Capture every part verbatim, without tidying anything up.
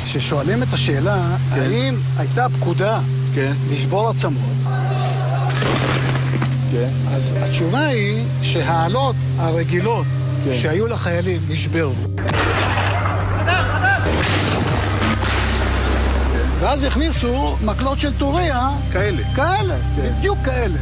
כששואלים את השאלה, כן. האם הייתה פקודה כן. לשבור עצמות, כן. אז התשובה היא שהעלות הרגילות כן. שהיו לחיילים נשברו. ואז הכניסו מקלות של טוריה כאלה. כאלה, כן. בדיוק כאלה.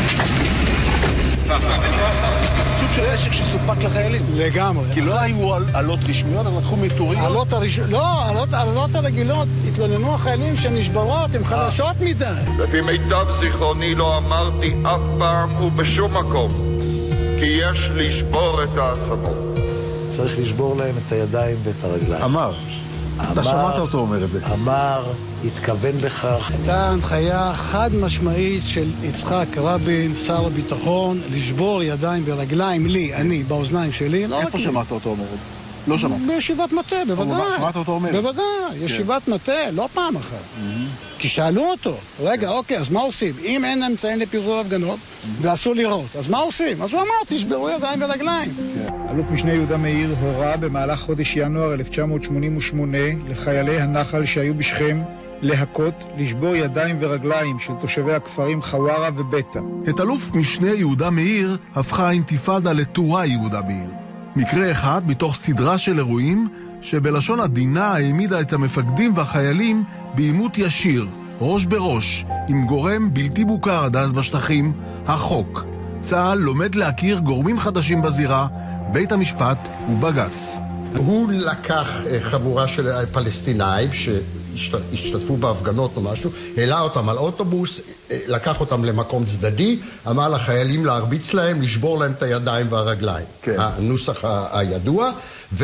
סוג של נשק שסופק לחיילים. לגמרי. כי לא היו עלות רשמיות, אז לקחו מטוריות. עלות הרשמיות, לא, עלות הרגילות, התלוננו החיילים שהן נשברות, הן חלשות מדי. לפי מיטב זיכרוני לא אמרתי אף פעם ובשום מקום, כי יש לשבור את העצמות. צריך לשבור להם את הידיים ואת הרגליים. אמר. אתה שמעת אותו אומר את זה. אמר, התכוון בכך. הייתה הנחיה חד משמעית של יצחק רבין, שר הביטחון, לשבור ידיים ורגליים לי, אני, באוזניים שלי. איפה שמעת אותו אומר את זה? לא שמעת. בישיבת מטה, בוודאי. שמעת אותו אומר? בוודאי, ישיבת מטה, לא פעם אחת. כי שאלו אותו, רגע, אוקיי, אז מה עושים? אם אין אמצעים לפיזור הפגנות, ואסור לראות, אז מה עושים? אז הוא אמר, תשברו ידיים ורגליים. אלוף משנה יהודה מאיר הורה במהלך חודש ינואר אלף תשע מאות שמונים ושמונה לחיילי הנחל שהיו בשכם להכות, לשבור ידיים ורגליים של תושבי הכפרים חווארה וביתה. את אלוף משנה יהודה מאיר הפכה האינתיפאדה לטוראי יהודה מאיר. מקרה אחד מתוך סדרה של אירועים שבלשון עדינה העמידה את המפקדים והחיילים בעימות ישיר, ראש בראש, עם גורם בלתי מוכר עד אז בשטחים, החוק. צה"ל לומד להכיר גורמים חדשים בזירה, בית המשפט ובג"ץ. הוא לקח חבורה של פלסטינאים שהשתתפו בהפגנות או משהו, העלה אותם על אוטובוס, לקח אותם למקום צדדי, אמר לחיילים להרביץ להם, לשבור להם את הידיים והרגליים. כן. הנוסח הידוע, ו...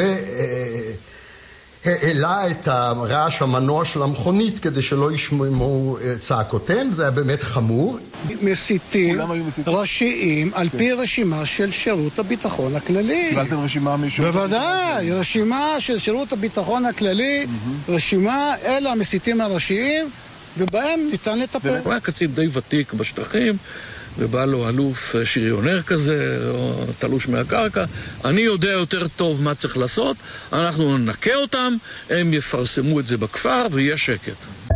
העלה את הרעש המנוע של המכונית כדי שלא ישמעו צעקותיהם, זה היה באמת חמור. מסיתים ראשיים על פי רשימה של שירות הביטחון הכללי. קיבלתם רשימה מישהו? בוודאי, רשימה של שירות הביטחון הכללי, רשימה, אלה המסיתים הראשיים, ובהם ניתן לטפל. הוא היה קצין די ותיק בשטחים, ובא לו אלוף שריונר כזה, או תלוש מהקרקע. אני יודע יותר טוב מה צריך לעשות, אנחנו ננקה אותם, הם יפרסמו את זה בכפר ויהיה שקט.